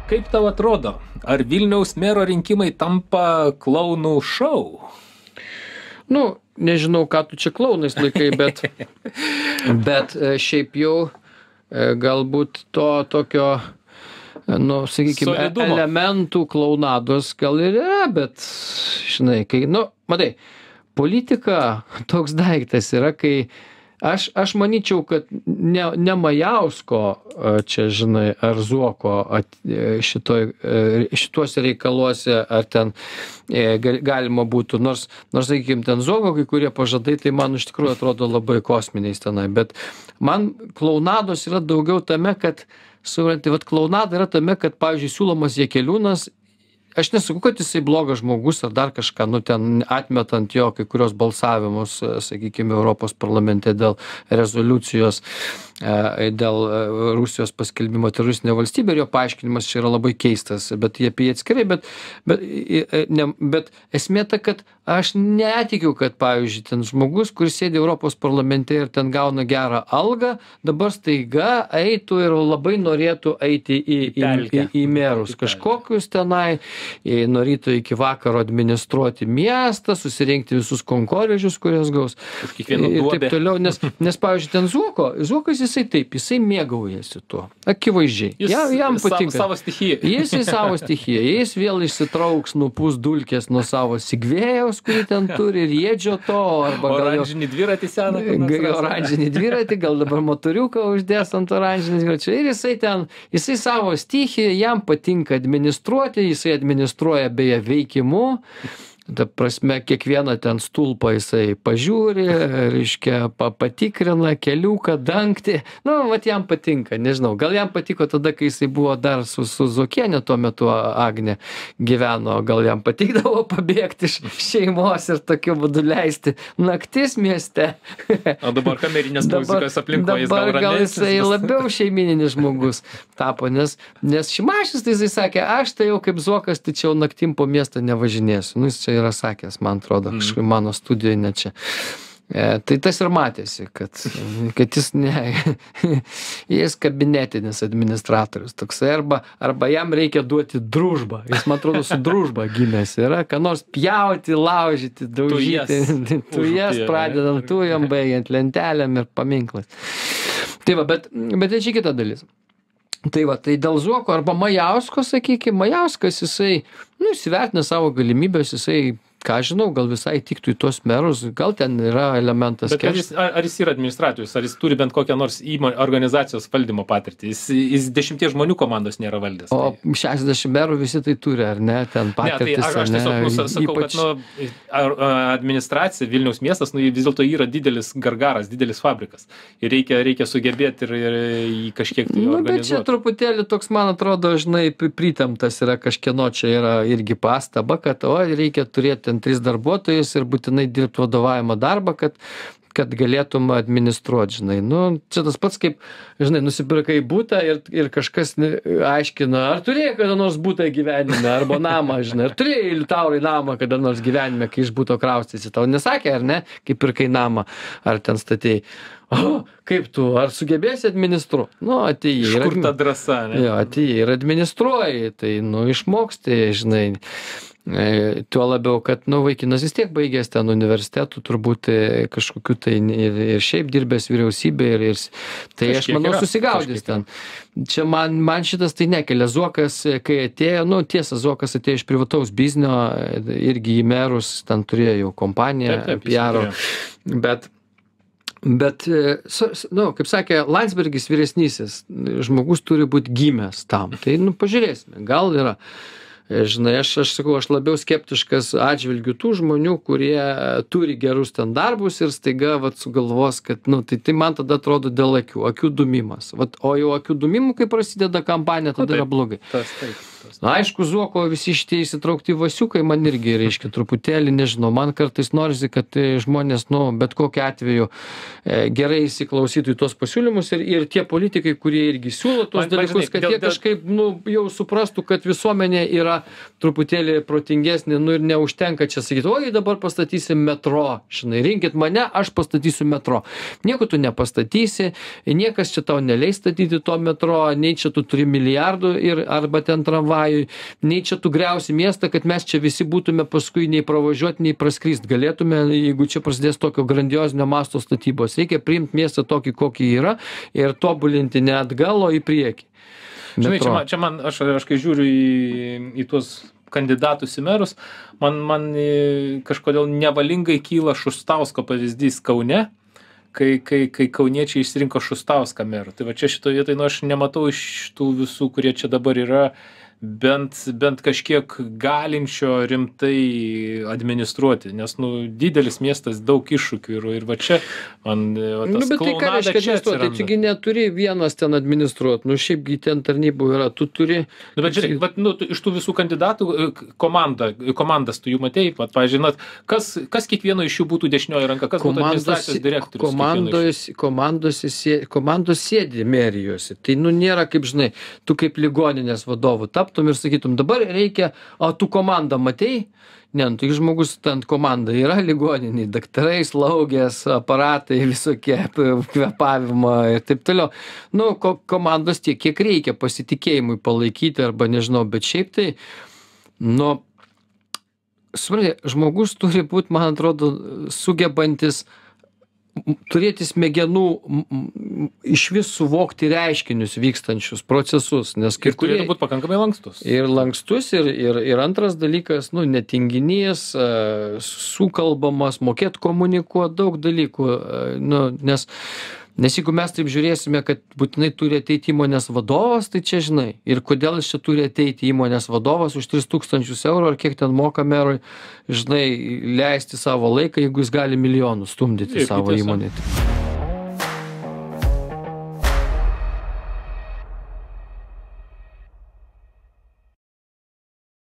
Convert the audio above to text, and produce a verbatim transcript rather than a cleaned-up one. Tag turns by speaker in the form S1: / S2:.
S1: kaip tau atrodo, ar Vilniaus mero rinkimai tampa klounų šou?
S2: Nu, nežinau, ką tu čia klaunais laikai, bet, bet šiaip jau galbūt to tokio, nu, sakykime,
S1: Solidumo.
S2: elementų klaunados gal ir yra, bet, žinai, kai, nu, matai, politika toks daiktas yra, kai Aš, aš manyčiau, kad ne, ne Majausko čia, žinai, ar Zuoko at, šitoj, šituose reikaluose, ar ten galima būtų, nors, nors sakykime, ten Zuoko kai kurie pažadai, tai man iš tikrųjų atrodo labai kosminiais tenai, bet man klaunados yra daugiau tame, kad, supranti, vat klaunada yra tame, kad, pavyzdžiui, siūlomas Jakeliūnas. Aš nesakau, kad jisai blogas žmogus ar dar kažką, nu ten atmetant jo kai kurios balsavimus, sakykime, Europos parlamente dėl rezoliucijos, dėl Rusijos paskelbimo teroristinė valstybė ir jo paaiškinimas čia yra labai keistas, bet jie apie jį atskirai, bet, bet, ne, bet esmė ta, kad aš netikiu, kad, pavyzdžiui, ten žmogus, kuris sėdi Europos parlamente ir ten gauna gerą algą, dabar staiga eitų ir labai norėtų eiti į, į, į, į merus kažkokius tenai, nuo ryto iki vakaro administruoti miestą, susirinkti visus konkorėžius, kurias gaus. Ir taip toliau, nes, nes pavyzdžiui, ten Zuoko, Zuokas jisai taip, jisai mėgaujasi tuo, akivaizdžiai.
S1: Jis
S2: ja, jam patinka.
S1: Savo stichiją.
S2: Jis į savo stichiją, jis vėl išsitrauks, nupūs dulkės nuo savo Sigvėjaus, kurį ten turi, ir Jiedžio to, arba gal
S1: oranžinį dviratį seną.
S2: Oranžinį dviratį, gal dabar motoriuką uždės ant oranžinį dviratį. Ir jisai ten, jisai savo stichiją, jam patinka administruoti, jisai administruoja beje veikimu, ta prasme, kiekvieną ten stulpą jisai pažiūri, reiškia, pa, patikrina keliuką, dangtį, nu, vat jam patinka, nežinau, gal jam patiko tada, kai jisai buvo dar su, su Zuokiene tuo metu Agnė gyveno, gal jam patikdavo pabėgti iš šeimos ir tokiu būdu leisti naktis mieste.
S1: O dabar kamerinės muzikos aplinkoje jis gal
S2: Dabar gal
S1: ramesnis
S2: jisai
S1: bus.
S2: labiau šeimininis žmogus tapo, nes, nes Šimašius tai jisai sakė, aš tai jau kaip Zuokas, tai čia jau naktim po miestą nevažinėsiu. Nu, jis čia yra sakęs, man atrodo, kažkaip mano studijoje ne čia. E, tai tas ir matėsi, kad, kad jis ne, jis kabinetinis administratorius toksai, arba, arba jam reikia duoti družbą. Jis, man atrodo, su družba gimęs yra, ką nors pjauti, laužyti, daužyti, tujas pradedant tujom, baigiant lentelėm ir paminklais. Tai va, bet, bet tai čia kita dalis. Tai va, tai dėl Zuoko arba Majausko, sakykime, Majauskas jisai, nu, įsivertina savo galimybės, jisai, ką žinau, gal visai tiktų į tuos merus, gal ten yra elementas.
S1: Bet ar jis, ar, ar jis yra administratorius, ar jis turi bent kokią nors įmon, organizacijos valdymo patirtį? Jis, jis dešimties žmonių komandos nėra valdęs.
S2: O
S1: tai...
S2: šešiasdešimt merų visi tai turi, ar ne, ten patirtis.
S1: Ne, tai aš, aš tiesiog nu, sakau, ypač... kad nu, administracija, Vilniaus miestas, nu, vis dėlto yra didelis gargaras, didelis fabrikas. Ir reikia, reikia sugebėti ir, ir jį kažkiek tai
S2: nu,
S1: organizuoti.
S2: Bet čia truputėlį toks, man atrodo, žinai, pritemtas yra kažkieno, čia yra irgi pastaba, kad o, reikia turėti ten tris darbuotojus ir būtinai dirbti vadovavimo darbą, kad, kad galėtum administruoti, žinai. Nu, čia tas pats kaip, žinai, nusipirkai butą ir, ir kažkas aiškina, ar turėjai kada nors butą gyvenime, arba namą, žinai, ar turėjai liutaurai namą kada nors gyvenime, kai iš buto kraustysi. Tau nesakė, ar ne, kai pirkai namą, ar ten statėjai. O, kaip tu, ar sugebėsi administruoti? Nu, atėjai.
S1: Iš kur ta drąsa, ne?
S2: Jo, atėjai ir administruoji, tai, nu, išmoksti, žinai. E, tuo labiau, kad, nu, vaikinas vis tiek baigęs ten universitetų, turbūt kažkokiu tai ir, ir šiaip dirbęs vyriausybė ir, ir tai
S1: kažkiek
S2: aš manau
S1: yra,
S2: susigaudys ten. Čia man, man šitas tai nekelia. Zuokas, kai atėjo, nu, tiesa, Zuokas atėjo iš privataus biznio, irgi į merus, ten turėjo jau kompaniją, P R, bet Bet, nu, kaip sakė Landsbergis vyresnysis, žmogus turi būti gimęs tam. Tai, nu, pažiūrėsime, gal yra. Žinai, aš, aš sakau, aš labiau skeptiškas atžvilgių tų žmonių, kurie turi gerus ten darbus ir staiga, vat, sugalvos, kad, nu, tai, tai man tada atrodo dėl akių, akių dumimas. Vat, o jau akių dumimų, kai prasideda kampanija, tada
S1: nu, taip,
S2: yra blogai.
S1: Tas, taip.
S2: Na, aišku, Zuoko visi šitie įsitraukti vasiukai man irgi, reiškia, truputėlį, nežinau, man kartais norisi, kad žmonės, nu, bet kokiu atveju e, gerai įsiklausytų į tuos pasiūlymus ir, ir tie politikai, kurie irgi siūlo tuos man, dalykus, kad dėl, jie kažkaip, nu, jau suprastų, kad visuomenė yra truputėlį protingesnė, nu ir neužtenka čia sakyti, oi, dabar pastatysim metro, žinai, rinkit mane, aš pastatysiu metro. Nieko tu nepastatysi, niekas čia tau neleis statyti to metro, nei čia tu turi milijardų ir arba ten tramvajų, nei čia tu griausi miestą, kad mes čia visi būtume paskui nei pravažiuoti, nei praskryst. Galėtume, jeigu čia prasidės tokio grandiozinio masto statybos. Reikia priimti miestą tokį, kokį yra ir tobulinti ne atgal, o į priekį.
S1: Žinai, čia man, čia man aš, aš kai žiūriu į, į tuos kandidatus į merus, man, man kažkodėl nevalingai kyla Šustausko pavyzdys Kaune, kai, kai, kai kauniečiai išsirinko Šustauską merų. Tai va čia šitoje vietoje, nu, aš nematau iš tų visų, kurie čia dabar yra, bent, bent kažkiek galinčio rimtai administruoti, nes, nu, didelis miestas, daug iššūkių ir, ir va čia man va, tas
S2: nu, bet tai ką reiškia administruoti, tai čiagi neturi vienas ten administruoti, nu, šiaipgi ten tarnybų yra, tu turi...
S1: Nu, bet žiūrėk, bet, nu, iš tų visų kandidatų komanda, komandas tu jų matei, pat, pažiūrėjau, kas, kas kiekvieno iš jų būtų dešinioji ranka, kas komandos, būtų administracijos direktorius?
S2: Komandos, komandos, komandos sėdi merijose, tai, nu, nėra kaip, žinai, tu kaip ligoninės vadovų tap ir sakytum, dabar reikia, o tu komandą matei? Ne, nu, tai žmogus ten komanda yra ligoniniai, daktarai, slaugės, aparatai, visokie kvėpavimo ir taip toliau. Nu, ko, komandos tiek, kiek reikia pasitikėjimui palaikyti arba nežinau, bet šiaip tai, nu, suprantate, žmogus turi būti, man atrodo, sugebantis turėti smegenų iš vis suvokti reiškinius vykstančius procesus, nes kai kurie
S1: turėtų būti pakankamai lankstus.
S2: Ir lankstus, ir, ir, ir antras dalykas, nu, netinginys, sukalbamas, mokėt komunikuoti daug dalykų, nu, nes Nes jeigu mes taip žiūrėsime, kad būtinai turi ateiti įmonės vadovas, tai čia žinai. Ir kodėl jis čia turi ateiti įmonės vadovas už tris tūkstančius eurų, ar kiek ten moka merui, žinai, leisti savo laiką, jeigu jis gali milijonus stumdyti savo įmonėje.